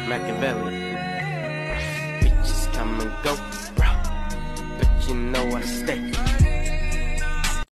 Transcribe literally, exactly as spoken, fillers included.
Machiavelli. Bitches come and go, bro, but you know I stay.